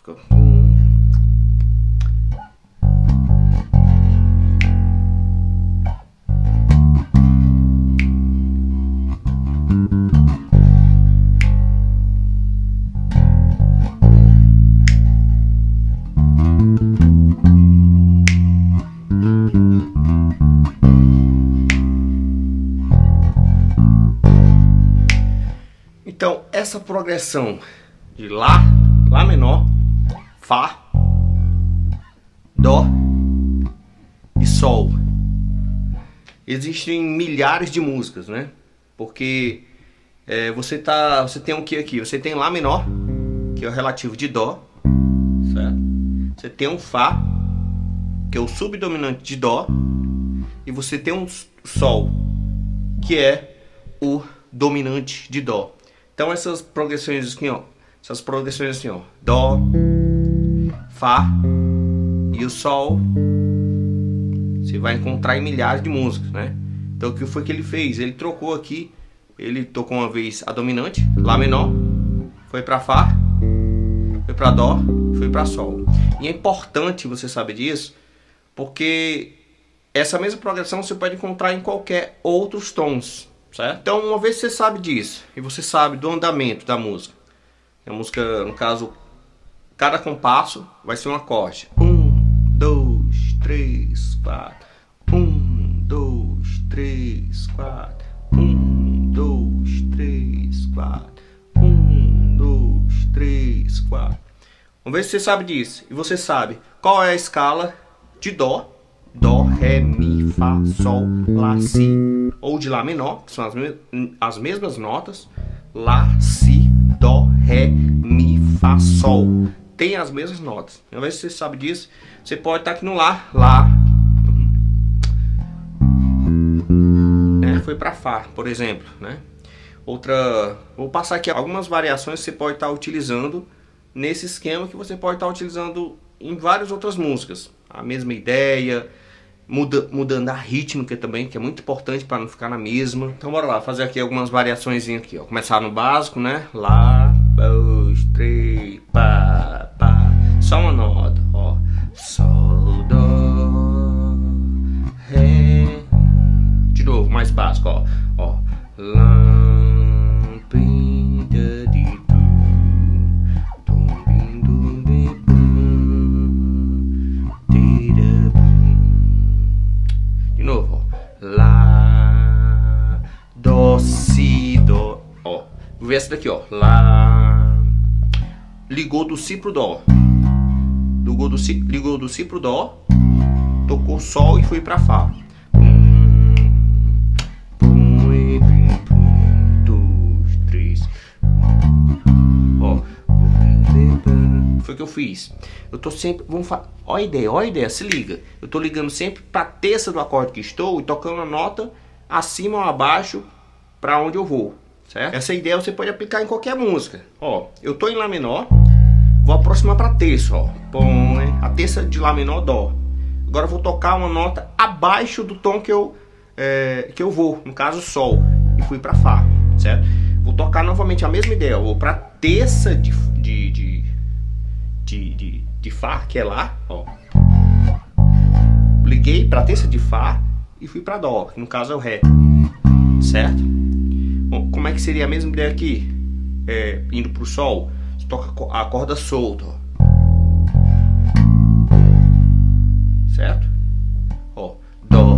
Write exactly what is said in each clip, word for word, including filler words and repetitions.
Então, essa progressão de Lá, Lá menor, Fá, Dó e Sol, existem milhares de músicas, né? Porque é, você, tá, você tem o que aqui? Você tem Lá menor, que é o relativo de Dó, certo? Você tem um Fá, que é o subdominante de Dó, e você tem um Sol, que é o dominante de Dó. Então essas progressões assim, ó, essas progressões assim, ó, Dó, Fá e o Sol, você vai encontrar em milhares de músicas, né? Então o que foi que ele fez? Ele trocou aqui, ele tocou uma vez a dominante, Lá menor, foi para Fá, foi para Dó, foi para Sol. E é importante você saber disso, porque essa mesma progressão você pode encontrar em qualquer outros tons, certo? Então, uma vez que você sabe disso, e você sabe do andamento da música, a música, no caso, cada compasso vai ser um acorde. Um, dois, três, quatro. Um, dois, três, quatro. Um, dois, três, quatro. Um, dois, três, quatro. Uma vez que você sabe disso, e você sabe qual é a escala de Dó, Dó, Ré, Mi, Fá, Sol, Lá, Si, ou de Lá menor, que são as, me as mesmas notas, Lá, Si, Dó, Ré, Mi, Fá, Sol, tem as mesmas notas. Uma vez que você sabe disso, você pode estar aqui no Lá, Lá, né? Foi para Fá, por exemplo, né? Outra, vou passar aqui algumas variações que você pode estar utilizando nesse esquema, que você pode estar utilizando em várias outras músicas. A mesma ideia, muda, mudando a rítmica também, que é muito importante para não ficar na mesma. Então bora lá, fazer aqui algumas variações aqui, ó. Começar no básico, né? Lá, dois, três, pá, pá. Só uma nota, ó. Sol, Dó, Ré. De novo, mais básico, ó. Ó. Lá. Essa daqui, ó, Lá, ligou do Si pro Dó, ligou do Si, ligou do Si pro Dó, tocou Sol e foi pra Fá. Um, dois, três. Ó, foi o que eu fiz. Eu tô sempre, vamos falar, ó a ideia, ó a ideia, se liga. Eu tô ligando sempre pra terça do acorde que estou e tocando a nota acima ou abaixo pra onde eu vou. Certo? Essa ideia você pode aplicar em qualquer música. Ó, eu tô em Lá menor, vou aproximar para terça, ó. Põe a terça de Lá menor, Dó. Agora eu vou tocar uma nota abaixo do tom que eu é, que eu vou, no caso Sol, e fui para Fá, certo? Vou tocar novamente a mesma ideia, vou para terça de de, de de de de Fá, que é Lá, ó. Liguei para terça de Fá e fui para Dó, que no caso é o Ré, certo? Bom, como é que seria a mesma ideia aqui? É, indo para o Sol, você toca a corda solta, ó. Certo? Ó, Dó,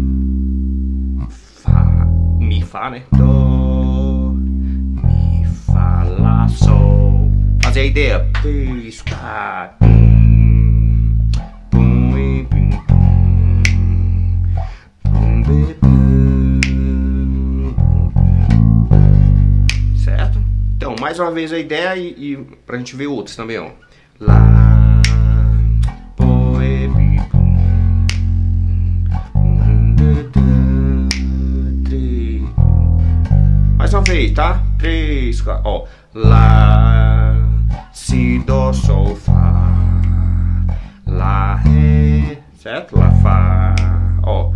Fá, Mi, Fá, né? Dó, Mi, Fá, Lá, Sol. Fazer a ideia. três, quatro. Mais uma vez a ideia e, e pra gente ver outros também, ó. Lá, poe, mais uma vez, tá? Três, quatro, ó. Lá, Si, Dó, Sol, Fá, Lá, Ré, certo? Lá, Fá, ó.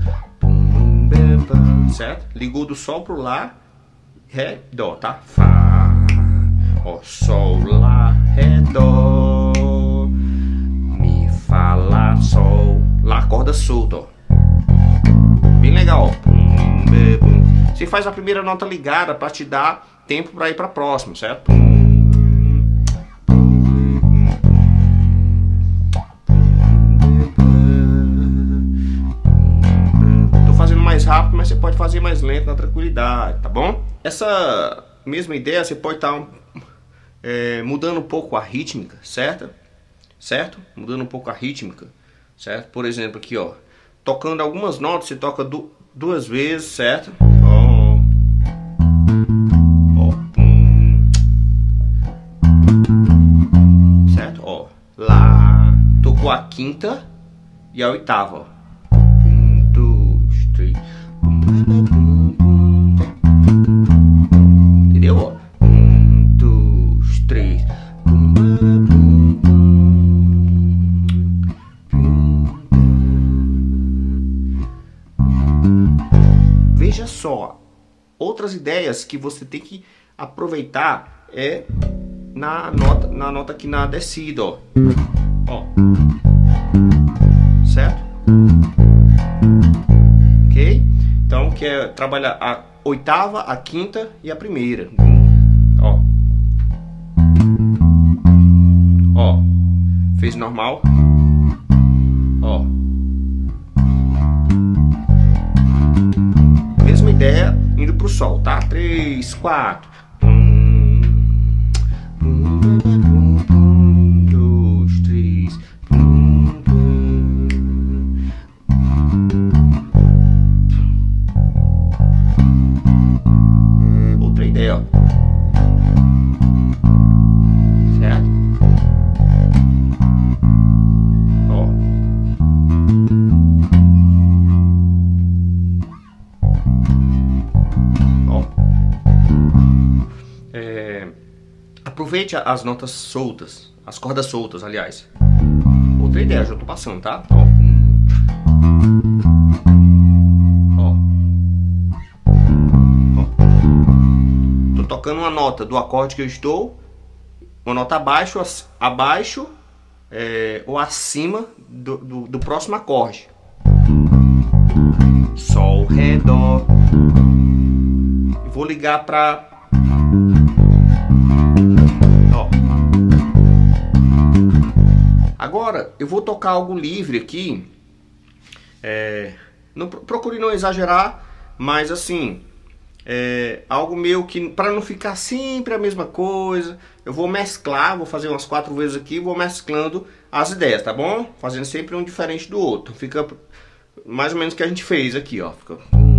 Certo? Ligou do Sol pro Lá, Ré, Dó, tá? Fá. Ó, Sol, Lá, Ré, Dó. corda solta, ó. Bem legal, ó. Você faz a primeira nota ligada para te dar tempo para ir para a próxima, certo? Tô fazendo mais rápido, mas você pode fazer mais lento na tranquilidade, tá bom? Essa mesma ideia você pode estar é, mudando um pouco a rítmica, certo? Certo? Mudando um pouco a rítmica, certo? Por exemplo, aqui, ó, tocando algumas notas, você toca du duas vezes, certo? Ó, ó, hum. Certo? Ó, lá, tocou a quinta e a oitava, ó. Um, dois, três. Entendeu? Ó, um, dois, três. Veja só, outras ideias que você tem que aproveitar é na nota, na nota aqui na descida, ó. Ó. Certo? Ok? Então, que é trabalhar a oitava, a quinta e a primeira. Ó. Ó. Fez normal. Ó. Mesma ideia indo pro sol, tá? três, quatro. Um, dois, três. Outra ideia, ó. Certo? Ó. É, aproveite as notas soltas, as cordas soltas, aliás. Outra ideia, já tô passando, tá? Ó. Ó. Ó. Tô tocando uma nota do acorde que eu estou, uma nota abaixo, abaixo é, ou acima do, do, do próximo acorde. Sol, ré, dó. Vou ligar pra... Ó. Agora eu vou tocar algo livre aqui. É... Não, procure não exagerar, mas assim, é... algo meu que, para não ficar sempre a mesma coisa, eu vou mesclar, vou fazer umas quatro vezes aqui, vou mesclando as ideias, tá bom? Fazendo sempre um diferente do outro. Fica mais ou menos o que a gente fez aqui, ó. Fica...